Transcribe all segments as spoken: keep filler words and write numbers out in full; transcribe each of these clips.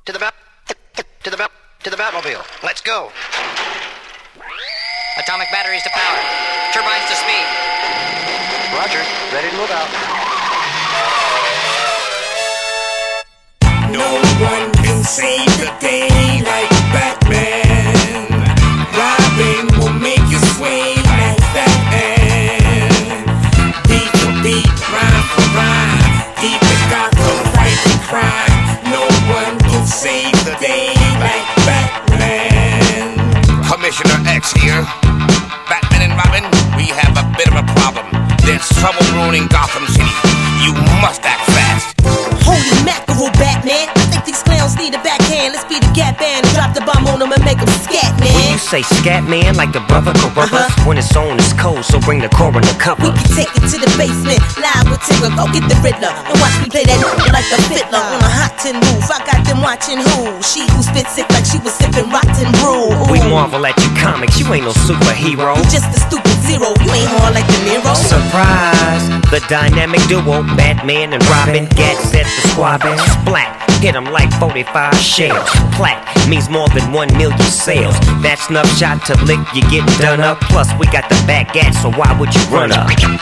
To the bat, to the bat, to the Batmobile. Let's go. Atomic batteries to power. Turbines to speed. Roger. Ready to move out. No one can save the day like Batman. Robin will make you sway like Batman. Beat for beat, rhyme for rhyme. Deep in Gotham, fighting crime. No one can save the day like Batman. Commissioner X here. Batman and Robin, we have a bit of a problem. There's trouble brewing in Gotham City. You must act fast. Holy mackerel, Batman. I think these clowns need a backhand. Let's be the Gap Band and drop the bomb on them and make them scat, man. When you say scat, man, like the brother Carruthers, Uh-huh. when it's on, it's cold, so bring the coroner cover. We can take it to the basement, live with Tigger. Go get the Riddler and watch me play that like a fiddler on a hot tin roof. I got them watching who? She who spit sick like she was sipping rotten brew. Ooh. We marvel at your comics, you ain't no superhero. You just a stupid zero, you ain't hard like De Niro. Surprise! The dynamic duo, Batman and Robin, Gat set the squad back. Splat, hit 'em like forty-five shells. Plat means more than one million sales. That's enough shot to lick, you getting done up. Plus we got the back gat, so why would you run up? You're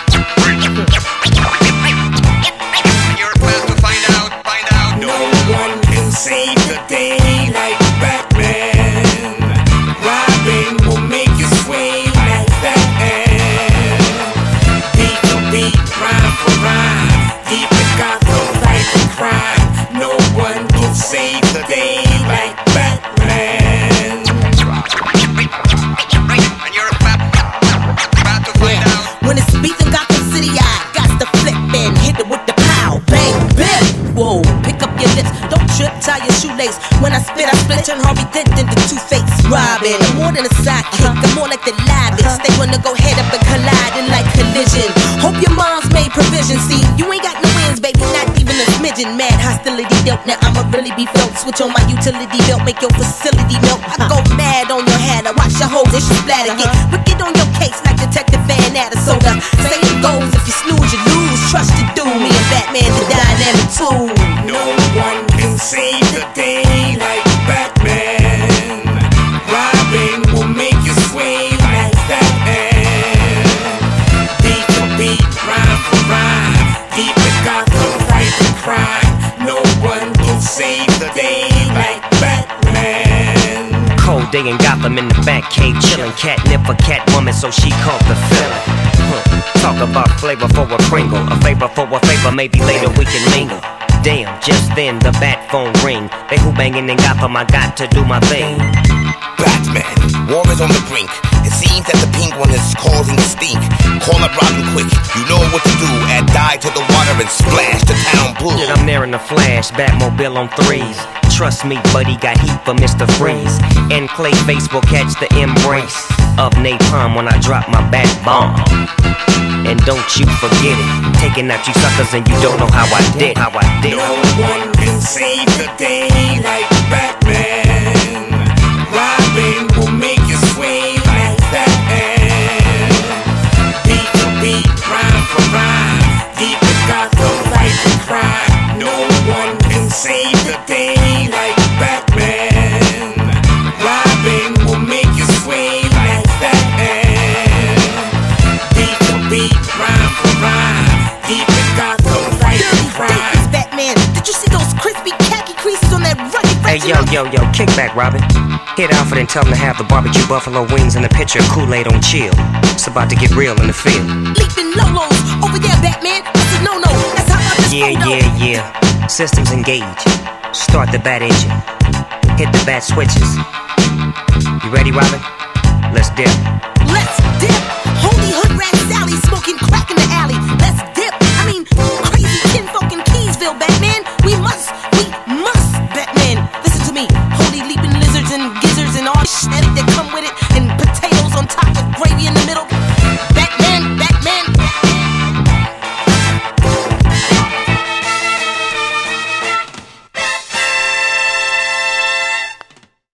about to find out, find out. No one can save the day like Batman. Robin will make you sway like Batman. Beat for beat, rhyme for rhyme. Deep in Gotham, fighting crime. No one can save the day like Batman. And you're about, about to find out. When it's beef in Gotham City, I got to flip and hit it with the pow, bang, bam. Whoa, pick up your lips, don't trip, tie your shoelace. When I spit, I split, turn Harvey Dent into Two-Face. Robin, I'm more than a sidekick, I'm more like the livest. They wanna go head up and collide in like collision. Hope your mom's made provision. See, you ain't got no wins, baby, not even a smidgen. Mad hostility dealt, now I'ma really be felt. Switch on my utility belt, make your facility melt. I go mad on your head, I watch your hoes, they should splatter. Get wicked on your case like Detective Van Soda. Say it goes, if you snooze, you lose. Trust you do, me and Batman, the dynamic too. No one can save the day like Batman. Robin will make you sway like Batman. Beat for beat, rhyme for rhyme. Deep in Gotham, fighting crime. No one can save the day like Batman. Cold day in Gotham in the back cave, chillin', catnip for Catwoman, so she caught the feeling. Huh. Talk about flavor for a Pringle, a favor for a favor, maybe later we can mingle. Damn, just then the bat phone ring. They who banging in Gotham, I got to do my thing. Batman, war is on the brink. It seems that the penguin is causing the stink. Call up Robin quick, you know what to do. Add dye to the water and splash the town blue. I'm there in the flash, Batmobile on threes. Trust me, buddy, got heat for Mister Freeze. And Clayface will catch the embrace of napalm when I drop my bat bomb. And don't you forget it, taking out you suckers and you don't know how I did, how I did. No one can save the day like Batman. Robin will make you sway like Batman. Beat for beat, rhyme for rhyme. Deep in Gotham, fighting crime. No one can save the day like Batman. Robin will make you sway like Batman. Beat for beat, rhyme for rhyme. Deep in Gotham, fighting crime. It's Batman, did you see those crispy khaki creases on that rugged Hey yo, yo, yo, kick back, Robin. Hit Alfred and tell him to have the barbecue buffalo wings and a pitcher of Kool-Aid on chill. It's about to get real in the field. Leaping lolos, over there, Batman, that's a no-no. That's how about this Yeah, photo. yeah, yeah. Systems engaged. Start the bat engine. Hit the bat switches. You ready, Robin? Let's dip.